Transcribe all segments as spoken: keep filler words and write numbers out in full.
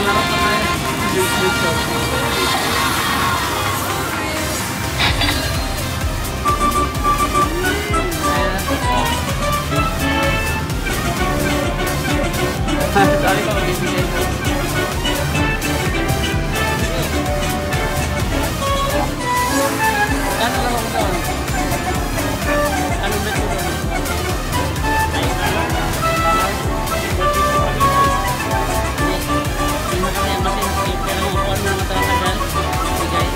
laro pa tayo. Dito. Sabi ko, magbibigay ko. Kano lang ako doon? Anong bet ko doon? Ay, dollar? Dollar? Hindi mo kaya masin. Pero upuan mo naman talaga dyan. Bigay.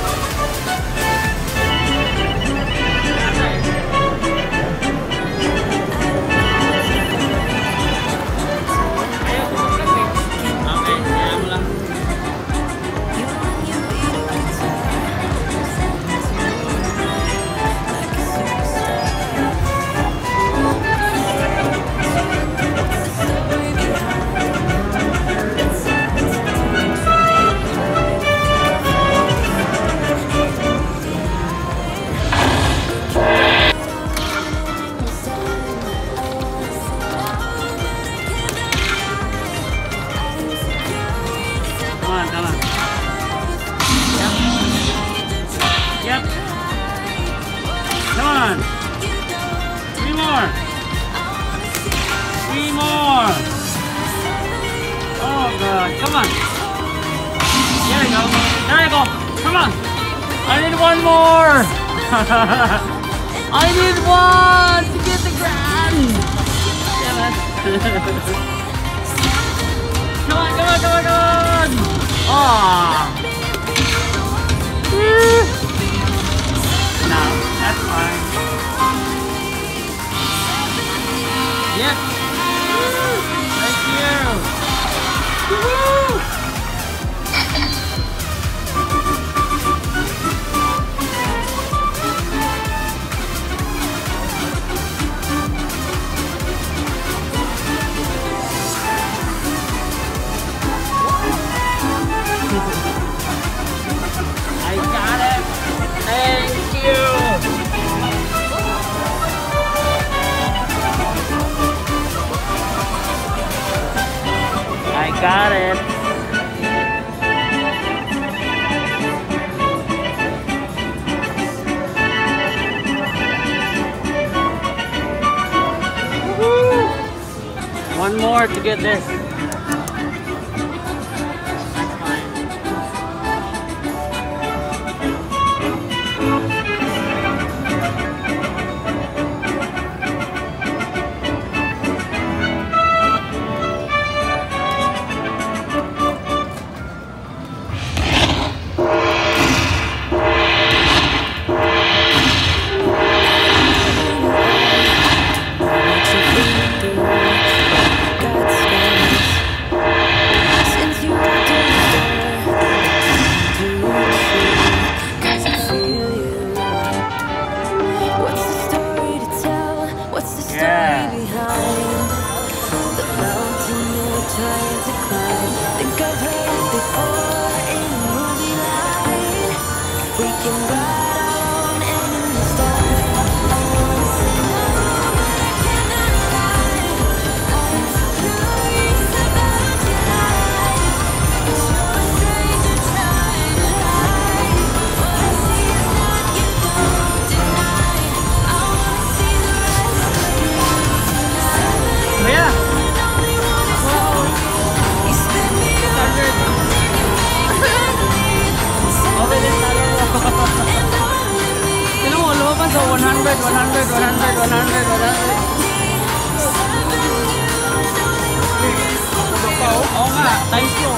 Come on. There you go. There you go. Come on. I need one more. I need one to get the grand. Damn it. Come on, come on, come on, come on. Aww. No, that's fine. Yep. Thank you. Woo! I got it. Thank you. I got it. Woohoo! One more to get this. So one hundred, one hundred, one hundred, one hundred, one hundred. Oo nga, thank you.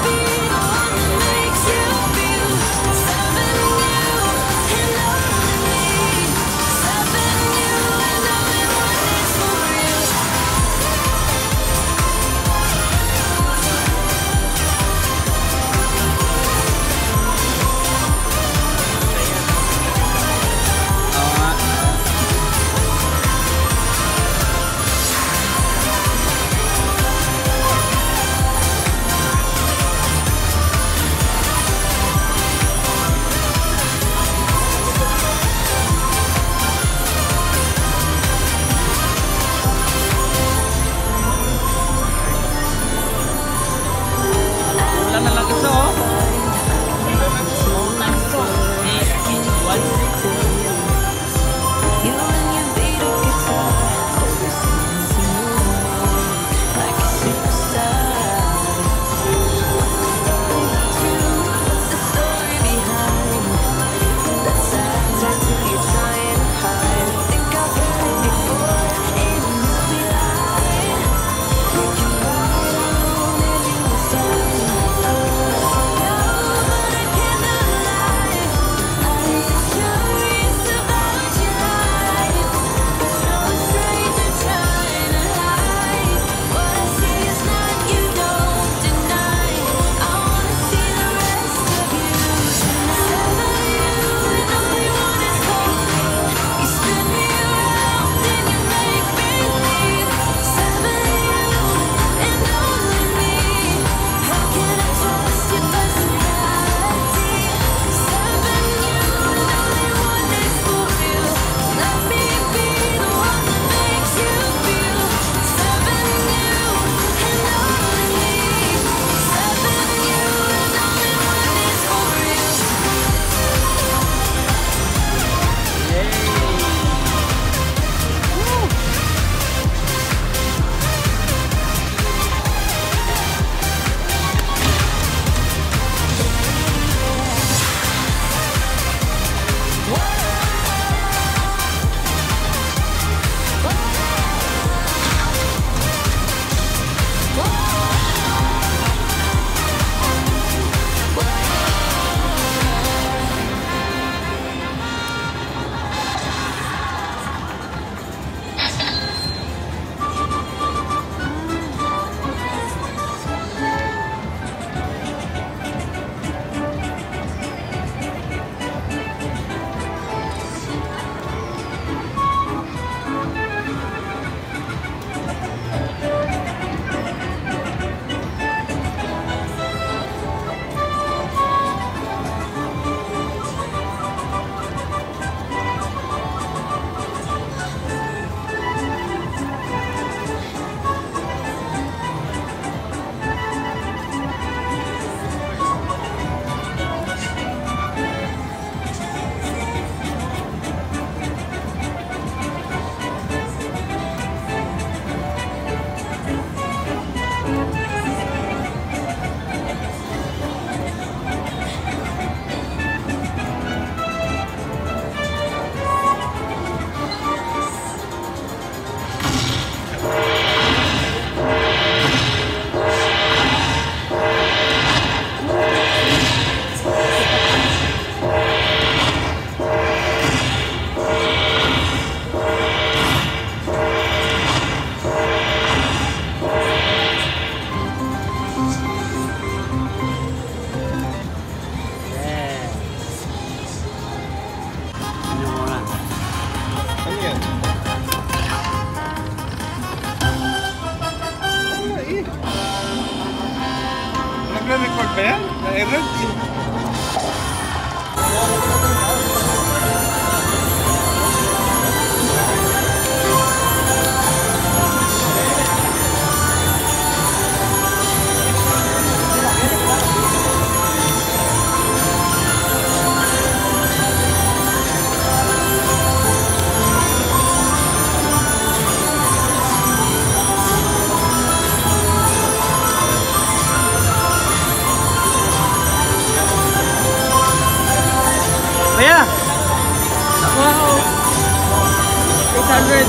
Kuya! Wow! eight hundred!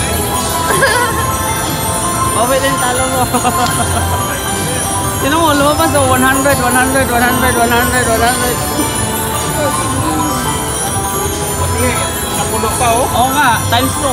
Bawit din talo mo. Sino mo, lumabas o? one hundred, one hundred, one hundred, one hundred, one hundred. Sige, napuno pa oh. Oo nga, times two.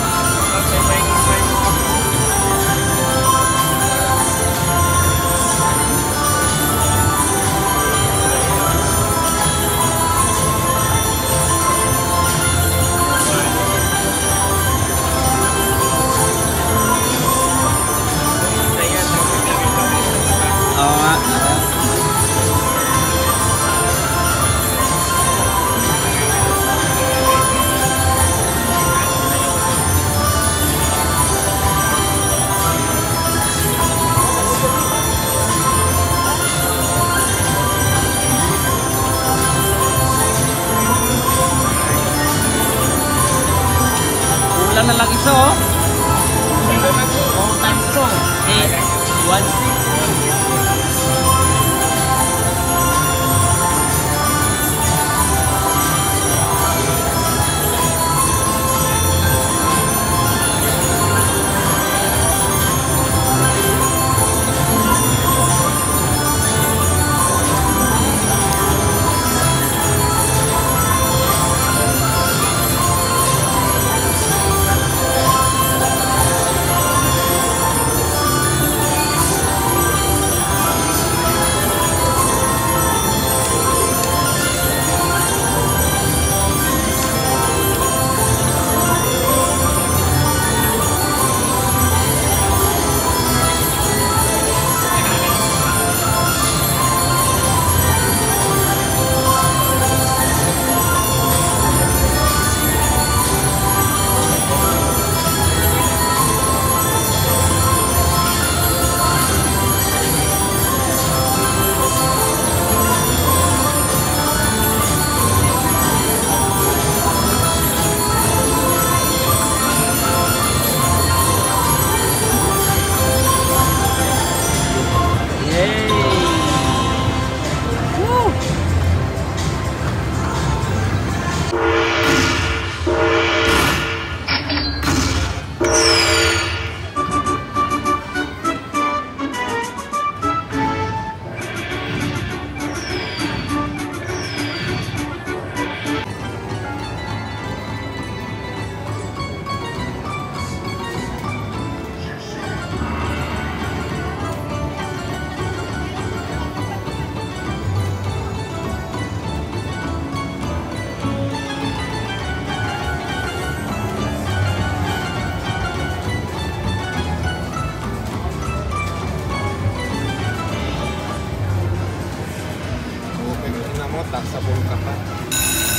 Oo nga. Kulang na lang isa oh. Oh, times two. Eh, one six. Taksa bulka pa.